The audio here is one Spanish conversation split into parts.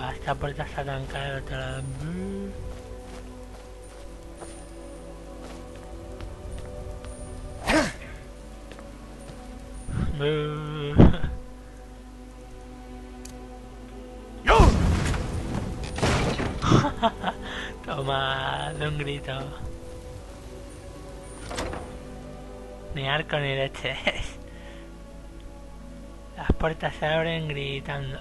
esta puerta está trancada del otro lado. Toma, de un grito. Ni arco ni leches. Las puertas se abren gritando.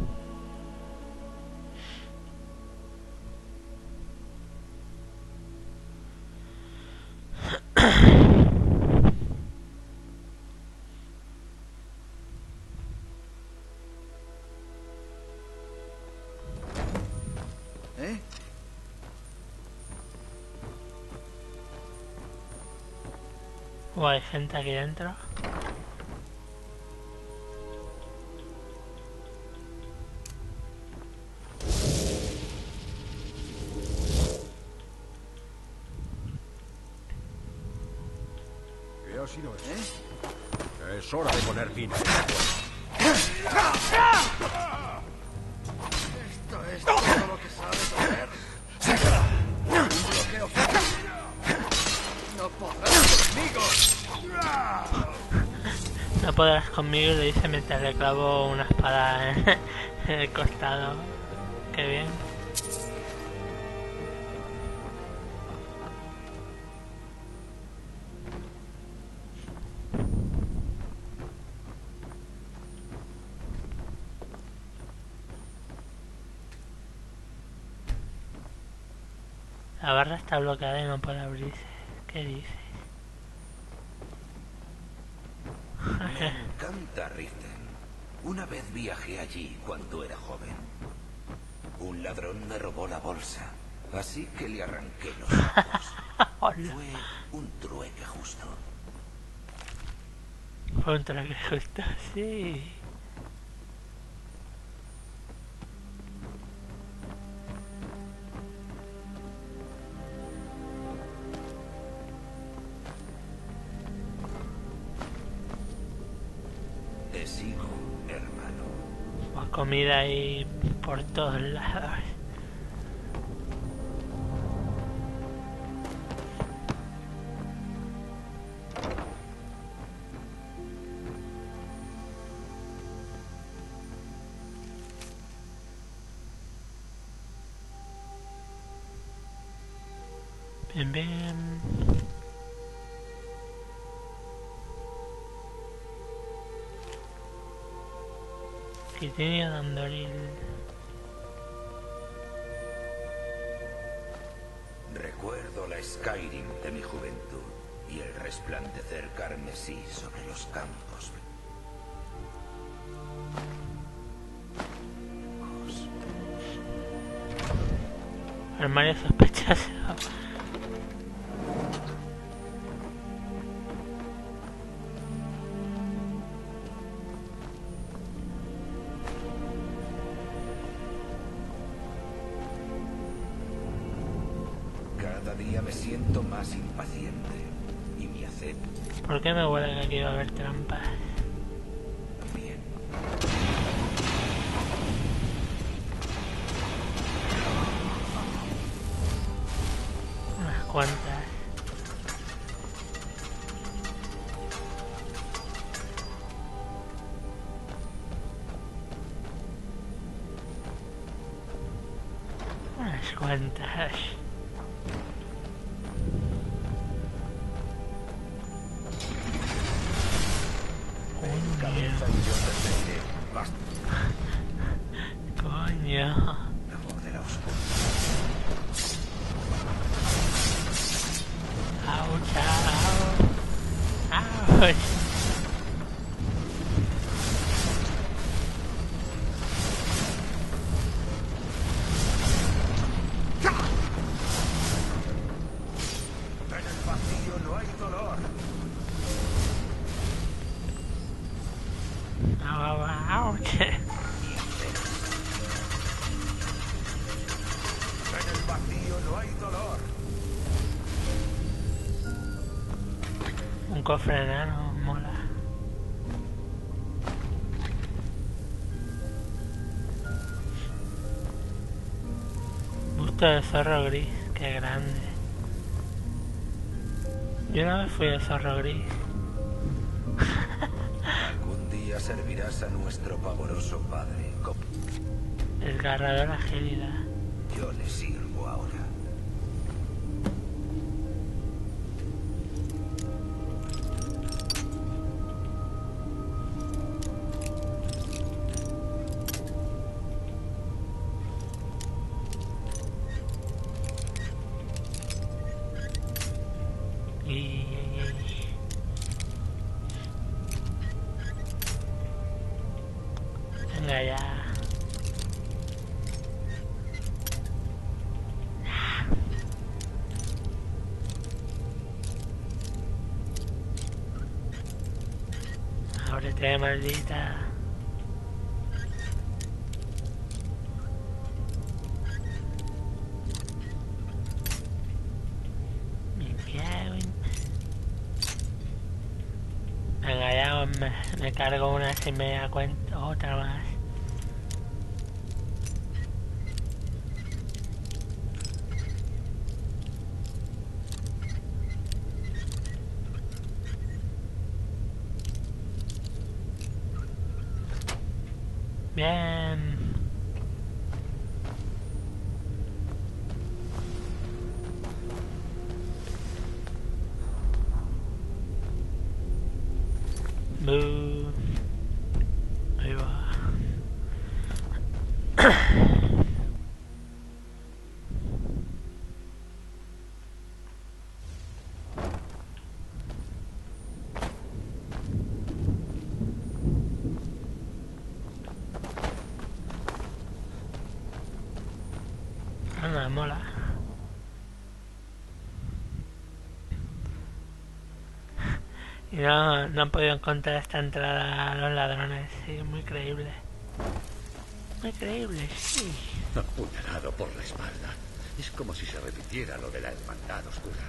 Hay gente aquí dentro. ¿Qué ha sido eso? Es hora de poner fin a esto. Esto es todo lo que sabes hacer. Un bloqueo físico. No podrás conmigo. No podrás conmigo, le dice mientras le clavo una espada en el costado. Qué bien. La barra está bloqueada y no puede abrirse. ¿Qué dices? Me encanta Riften. Una vez viajé allí cuando era joven. Un ladrón me robó la bolsa, así que le arranqué los ojos. Fue un trueque justo. Fue un trueque justo, sí. Te sigo, hermano. Comida ahí por todos lados. Bien, bien. Tiene Dandoril. Recuerdo la Skyrim de mi juventud y el resplandecer carmesí sobre los campos. Armario sospechoso. Cada día me siento más impaciente y me hace... ¿Por qué me huele que aquí va a haber trampas? Bien. Unas cuantas. Unas cuantas. Coño. La voz de la oscuridad. Ouch, ouch. Ouch. En el vacío no hay dolor. Ouch. En el vacío no hay dolor. Un cofre enano, mola. Puerto de Zorro Gris, qué grande. Yo una vez fui a Zorro Gris. Algún día servirás a nuestro pavoroso padre. Desgarradora agilidad. Yo le sirvo ahora. Venga ya. Ábrete, maldita. Me cago en... Venga ya, me cargo una si me da cuenta, otra más. Bien. Boo. Ahí va. Anda, mola. Y no han podido encontrar esta entrada a los ladrones. Sí, muy creíble. Muy creíble, sí. Apuñalado por la espalda. Es como si se repitiera lo de la hermandad oscura.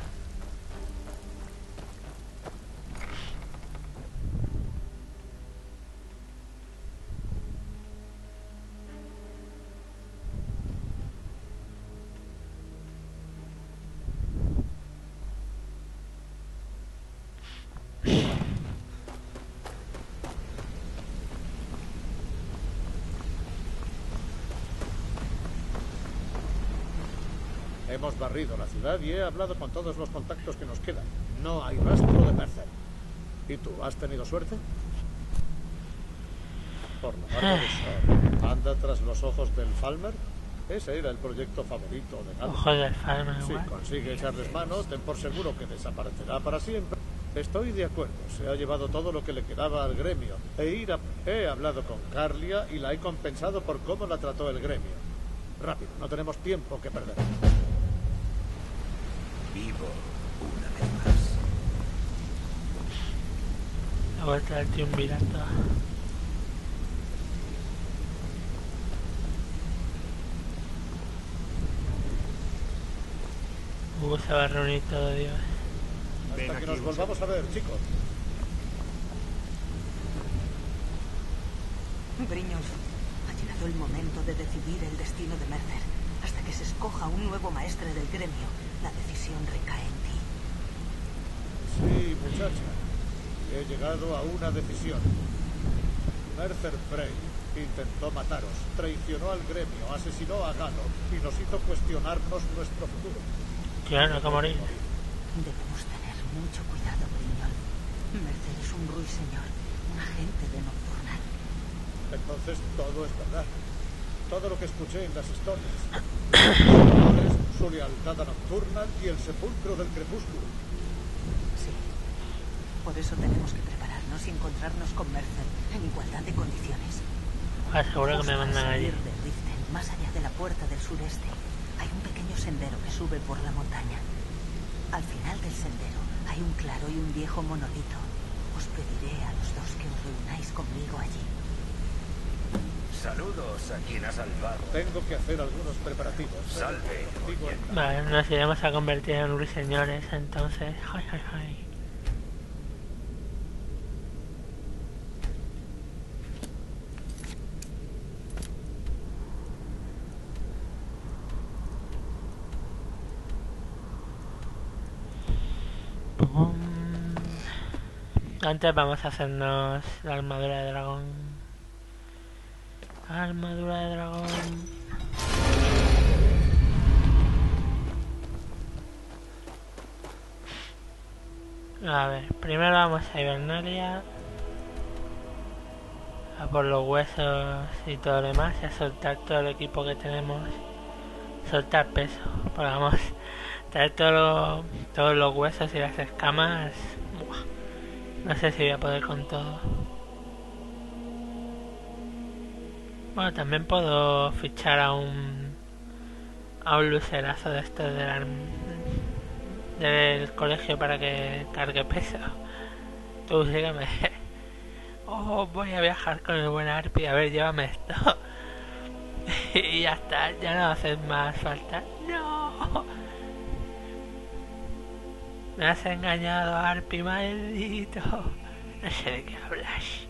Hemos barrido la ciudad y he hablado con todos los contactos que nos quedan. No hay rastro de Mercer. ¿Y tú, has tenido suerte? Por la parte de Shaw, ¿anda tras los ojos del Falmer? Ese era el proyecto favorito de Gandalf. Ojos del Falmer, Si igual. consigue echarles mano, ten por seguro que desaparecerá para siempre. Estoy de acuerdo, se ha llevado todo lo que le quedaba al gremio. He hablado con Carlia y la he compensado por cómo la trató el gremio. Rápido, no tenemos tiempo que perder. Vivo una vez más. La vuelta del triunvirato. Se va a reunir todo Dios. Hasta que nos volvamos a ver, chicos. Brynjolf, ha llegado el momento de decidir el destino de Mercer. Hasta que se escoja un nuevo maestre del gremio, la decisión recae en ti. Sí, muchacha. He llegado a una decisión. Mercer Frey intentó mataros, traicionó al gremio, asesinó a Galo y nos hizo cuestionarnos nuestro futuro. Claro, que morir. Debemos tener mucho cuidado, Brynjolf. Mercer es un ruiseñor, un agente de Nocturnal. Entonces todo es verdad. Todo lo que escuché en las historias. Sus valores, su lealtad a Nocturnal y el sepulcro del crepúsculo. Sí. Por eso tenemos que prepararnos y encontrarnos con Mercer en igualdad de condiciones. Seguro que me Justo al mandan allí. salir de Riften, más allá de la puerta del sureste, hay un pequeño sendero que sube por la montaña. Al final del sendero hay un claro y un viejo monolito. Os pediré a los dos que os reunáis conmigo allí. Saludos a quien ha salvado. Tengo que hacer algunos preparativos. Salve. Digo, Vale, nos iremos a convertir en ruiseñores, entonces. Ay, ay, ay. Antes vamos a hacernos la armadura de dragón. Armadura de dragón. A ver, primero vamos a Hibernalia. A por los huesos y todo lo demás. Y a soltar todo el equipo que tenemos. Soltar peso. Porque vamos a traer todos los huesos y las escamas. Buah. No sé si voy a poder con todo. Bueno, también puedo fichar a un lucerazo de estos del colegio para que cargue peso. Tú sígueme. Oh, voy a viajar con el buen Arpi. A ver, llévame esto. Y ya está, ya no hace más falta. No. Me has engañado, Arpi, maldito. No sé de qué hablas.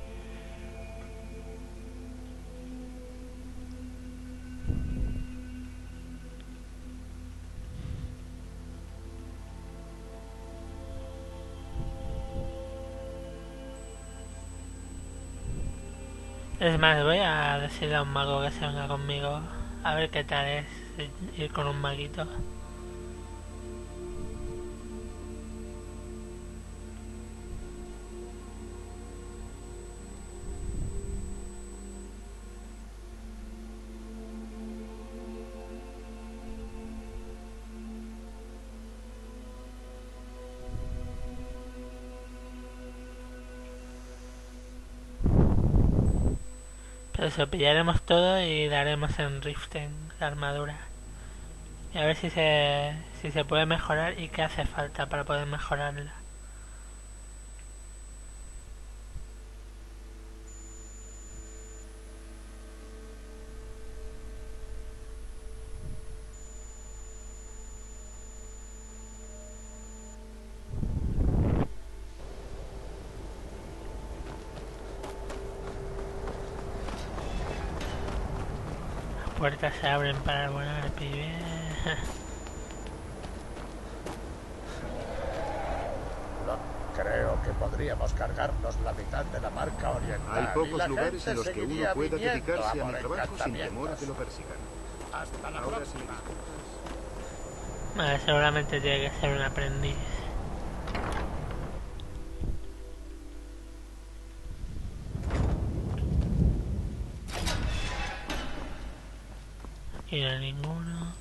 Es más, voy a decirle a un mago que se venga conmigo. A ver qué tal es ir con un maguito. Pero eso, pillaremos todo y daremos en Riften la armadura. Y a ver si se puede mejorar y qué hace falta para poder mejorarla. Las puertas se abren para el buen Arpi. Bien. Creo que podríamos cargarnos la mitad de la marca oriental. Hay y pocos la lugares gente en los que uno seguiría pueda viniendo dedicarse a mi por trabajo sin temor a que lo encantamientos. persigan. Hasta la Ahora, si me próxima. disculpas. Vale, seguramente tiene que ser un aprendiz. Aquí no hay ninguno.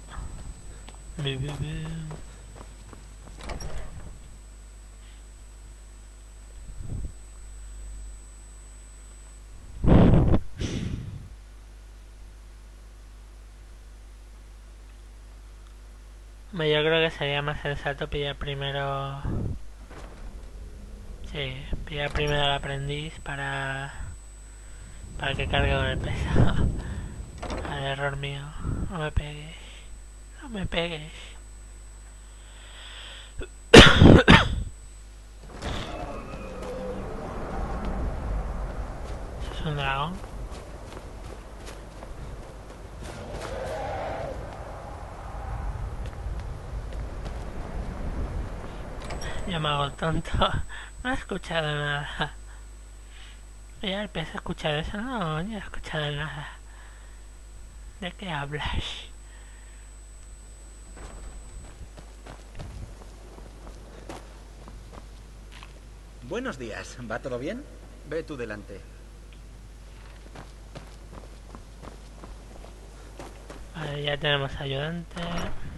Yo creo que sería más sensato pillar primero... Sí, pillar primero al aprendiz para que cargue con el peso. Al error mío. No me pegues. No me pegues. ¿Eso es un dragón? Yo me hago tonto. No he escuchado nada. Ya empecé a escuchar eso. No, ni he escuchado nada. ¿De qué hablas? Buenos días, ¿va todo bien? Ve tú delante. Vale, ya tenemos ayudante.